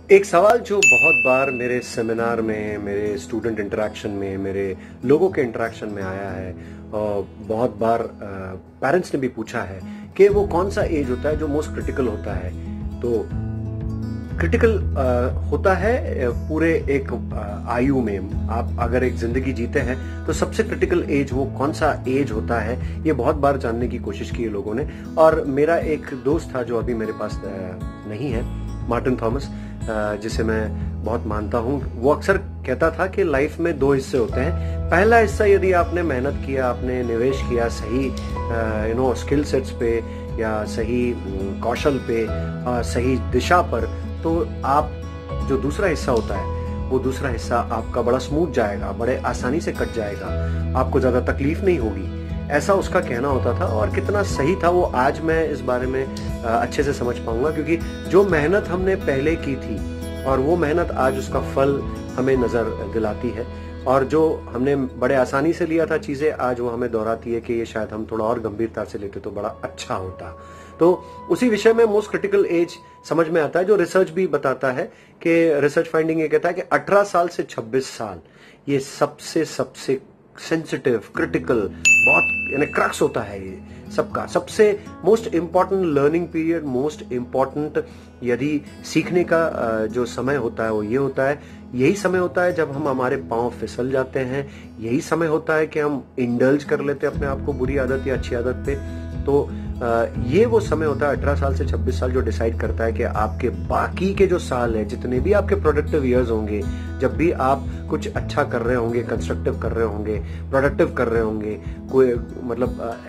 एक सवाल जो बहुत बार मेरे सेमिनार में, मेरे स्टूडेंट इंटरेक्शन में, मेरे लोगों के इंटरेक्शन में आया है और बहुत बार पेरेंट्स ने भी पूछा है कि वो कौन सा एज होता है जो मोस्ट क्रिटिकल होता है। तो क्रिटिकल होता है पूरे एक आयु में। आप अगर एक जिंदगी जीते हैं तो सबसे क्रिटिकल एज वो कौन सा एज होता है, ये बहुत बार जानने की कोशिश की है लोगों ने। और मेरा एक दोस्त था जो अभी मेरे पास नहीं है, मार्टिन थॉमस, जिसे मैं बहुत मानता हूँ। वो अक्सर कहता था कि लाइफ में दो हिस्से होते हैं। पहला हिस्सा यदि आपने मेहनत किया, आपने निवेश किया सही स्किल सेट्स पे या सही कौशल पे, सही दिशा पर, तो आप जो दूसरा हिस्सा होता है वो दूसरा हिस्सा आपका बड़ा स्मूथ जाएगा, बड़े आसानी से कट जाएगा, आपको ज्यादा तकलीफ नहीं होगी, ऐसा उसका कहना होता था। और कितना सही था वो आज मैं इस बारे में अच्छे से समझ पाऊंगा, क्योंकि जो मेहनत हमने पहले की थी और वो मेहनत आज उसका फल हमें नजर दिलाती है, और जो हमने बड़े आसानी से लिया था चीजें, आज वो हमें दोहराती है कि ये शायद हम थोड़ा और गंभीरता से लेते तो बड़ा अच्छा होता। तो उसी विषय में मोस्ट क्रिटिकल एज समझ में आता है, जो रिसर्च भी बताता है कि रिसर्च फाइंडिंग ये कहता है कि 18 साल से 26 साल ये सबसे सेंसिटिव, क्रिटिकल, बहुत यानी क्रक्स होता है ये सबका। सबसे most important learning period, most important यदि सीखने का जो समय होता है वो ये होता है। यही समय होता है जब हम हमारे पांव फिसल जाते हैं, यही समय होता है कि हम इंडल्ज कर लेते हैं अपने आप को बुरी आदत या अच्छी आदत पे। तो ये वो समय होता है 18 साल से 26 साल जो डिसाइड करता है कि आपके बाकी के जो साल है, जितने भी आपके प्रोडक्टिव ईयर्स होंगे, जब भी आप कुछ अच्छा कर रहे होंगे, कंस्ट्रक्टिव कर रहे होंगे, प्रोडक्टिव कर रहे होंगे, कोई मतलब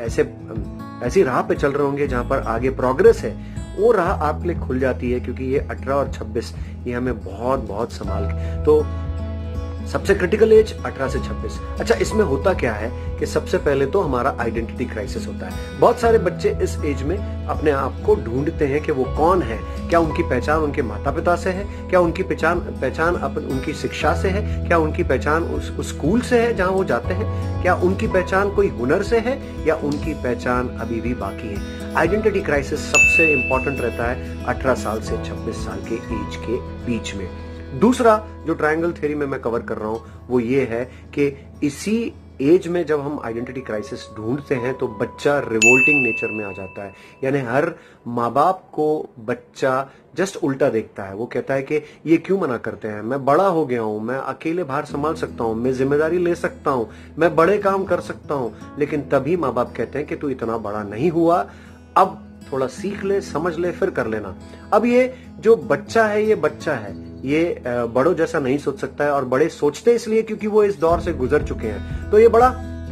ऐसी राह पे चल रहे होंगे जहां पर आगे प्रोग्रेस है, वो राह आपके लिए खुल जाती है। क्योंकि ये 18 और 26 ये हमें बहुत बहुत संभाल के, तो सबसे क्रिटिकल एज 18 से 26। अच्छा, इसमें होता क्या है कि सबसे पहले तो हमारा आइडेंटिटी क्राइसिस होता है। बहुत सारे बच्चे इस एज में अपने आप को ढूंढते हैं कि वो कौन है। क्या उनकी पहचान उनके माता पिता से है? क्या उनकी पहचान उनकी शिक्षा से है? क्या उनकी पहचान उस स्कूल से है जहां वो जाते हैं? क्या उनकी पहचान कोई हुनर से है या उनकी पहचान अभी भी बाकी है? आइडेंटिटी क्राइसिस सबसे इंपॉर्टेंट रहता है 18 साल से 26 साल के एज के बीच में। दूसरा जो ट्रायंगल थ्योरी में मैं कवर कर रहा हूं वो ये है कि इसी एज में जब हम आइडेंटिटी क्राइसिस ढूंढते हैं तो बच्चा रिवोल्टिंग नेचर में आ जाता है। यानी हर माँ बाप को बच्चा जस्ट उल्टा देखता है। वो कहता है कि ये क्यों मना करते हैं, मैं बड़ा हो गया हूं, मैं अकेले बाहर संभाल सकता हूं, मैं जिम्मेदारी ले सकता हूं, मैं बड़े काम कर सकता हूं। लेकिन तभी माँ बाप कहते हैं कि तू इतना बड़ा नहीं हुआ, अब थोड़ा सीख ले, समझ ले, फिर कर लेना। अब ये जो बच्चा है ये बच्चा है, ये बड़ों जैसा नहीं सोच सकता है। और बड़े सोचते इसलिए क्योंकि वो इस दौर से गुजर चुके हैं। तो ये बड़ा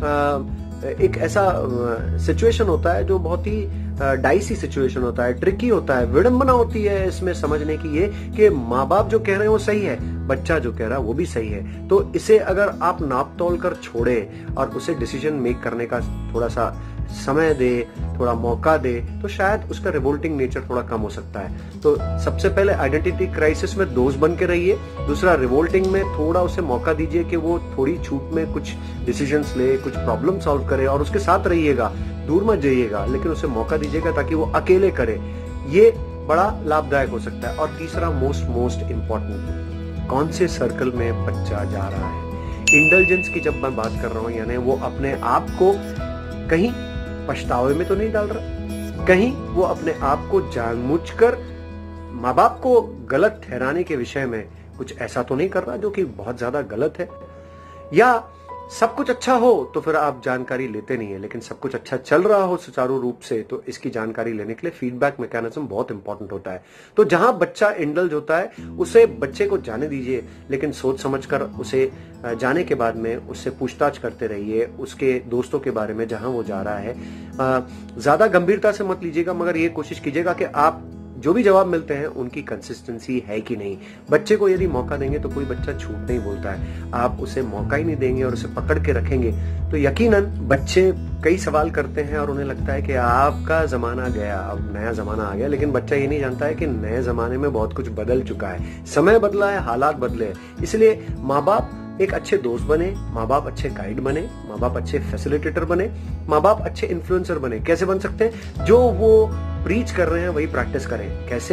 एक ऐसा सिचुएशन होता है जो बहुत ही डाइसी सिचुएशन होता है, ट्रिकी होता है, विडंबना होती है इसमें समझने की ये कि माँ बाप जो कह रहे हैं वो सही है, बच्चा जो कह रहा है वो भी सही है। तो इसे अगर आप नाप तोल कर छोड़े और उसे डिसीजन मेक करने का थोड़ा सा समय दे, थोड़ा मौका दे, तो शायद उसका रिवोल्टिंग नेचर थोड़ा कम हो सकता है। तो सबसे पहले आइडेंटिटी क्राइसिस में दोस्त बन के रहिए। दूसरा, रिवोल्टिंग में थोड़ा उसे मौका दीजिए कि वो थोड़ी छूट में कुछ डिसीजंस ले, कुछ प्रॉब्लम सॉल्व करे, और उसके साथ रहिएगा, दूर मत जाइएगा, लेकिन उसे मौका दीजिएगा ताकि वो अकेले करे। ये बड़ा लाभदायक हो सकता है। और तीसरा मोस्ट इम्पोर्टेंट, कौन से सर्कल में बच्चा जा रहा है। इंटेलिजेंस की जब मैं बात कर रहा हूं, यानी वो अपने आप को कहीं पछतावे में तो नहीं डाल रहा, कहीं वो अपने आप को जानबूझकर माँ बाप को गलत ठहराने के विषय में कुछ ऐसा तो नहीं कर रहा जो कि बहुत ज्यादा गलत है। या सब कुछ अच्छा हो तो फिर आप जानकारी लेते नहीं है, लेकिन सब कुछ अच्छा चल रहा हो सुचारू रूप से तो इसकी जानकारी लेने के लिए फीडबैक मैकेनिज्म बहुत इंपॉर्टेंट होता है। तो जहां बच्चा इंडल्ज होता है उसे बच्चे को जाने दीजिए, लेकिन सोच समझकर उसे जाने के बाद में उससे पूछताछ करते रहिए उसके दोस्तों के बारे में जहां वो जा रहा है। ज्यादा गंभीरता से मत लीजिएगा, मगर ये कोशिश कीजिएगा कि आप जो भी जवाब मिलते हैं उनकी कंसिस्टेंसी है कि नहीं। बच्चे को यदि मौका देंगे तो कोई बच्चा झूठ नहीं बोलता है। आप उसे मौका ही नहीं देंगे और उसे पकड़ के रखेंगे तो यकीनन बच्चे कई सवाल करते हैं और उन्हें लगता है कि आपका जमाना गया, अब नया जमाना आ गया। लेकिन बच्चा ये नहीं जानता है कि नए जमाने में बहुत कुछ बदल चुका है, समय बदला है, हालात बदले हैं। इसलिए माँ बाप एक अच्छे दोस्त बने, माँ बाप अच्छे गाइड बने, माँ बाप अच्छे फैसिलिटेटर बने, माँ बाप अच्छे इन्फ्लुएंसर बने। कैसे बन सकते हैं? जो वो प्रीच कर रहे हैं वही प्रैक्टिस करें। कैसे?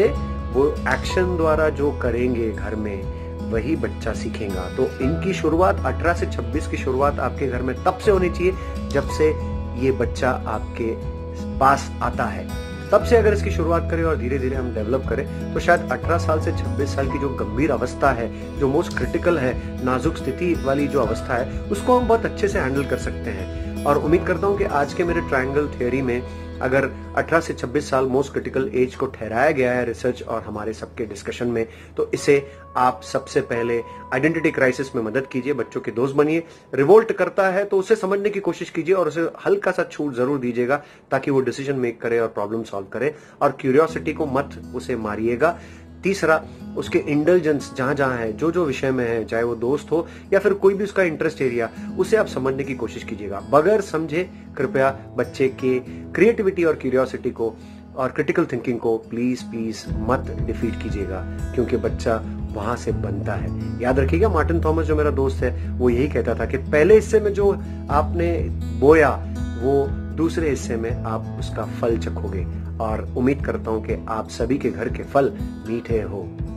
वो एक्शन द्वारा जो करेंगे घर में वही बच्चा सीखेगा। तो इनकी शुरुआत 18 से 26 की शुरुआत आपके घर में तब से होनी चाहिए जब से ये बच्चा आपके पास आता है। तब से अगर इसकी शुरुआत करें और धीरे धीरे हम डेवलप करें तो शायद 18 साल से 26 साल की जो गंभीर अवस्था है, जो मोस्ट क्रिटिकल है, नाजुक स्थिति वाली जो अवस्था है, उसको हम बहुत अच्छे से हैंडल कर सकते हैं। और उम्मीद करता हूं कि आज के मेरे ट्रायंगल थ्योरी में अगर 18 से 26 साल मोस्ट क्रिटिकल एज को ठहराया गया है रिसर्च और हमारे सबके डिस्कशन में, तो इसे आप सबसे पहले आइडेंटिटी क्राइसिस में मदद कीजिए, बच्चों के दोस्त बनिए। रिवोल्ट करता है तो उसे समझने की कोशिश कीजिए और उसे हल्का सा छूट जरूर दीजिएगा ताकि वो डिसीजन मेक करे और प्रॉब्लम सॉल्व करे। और क्यूरियोसिटी को मत उसे मारिएगा। तीसरा, उसके इंटेलिजेंस जहां जहां है, जो जो विषय में है, चाहे वो दोस्त हो या फिर कोई भी उसका इंटरेस्ट एरिया, उसे आप समझने की कोशिश कीजिएगा। बगैर समझे कृपया बच्चे के क्रिएटिविटी और क्यूरियोसिटी को और क्रिटिकल थिंकिंग को प्लीज प्लीज मत डिफीट कीजिएगा, क्योंकि बच्चा वहां से बनता है। याद रखिएगा, मार्टिन थॉमस जो मेरा दोस्त है वो यही कहता था कि पहले हिस्से में जो आपने बोया वो दूसरे हिस्से में आप उसका फल चखोगे। और उम्मीद करता हूं कि आप सभी के घर के फल मीठे हो।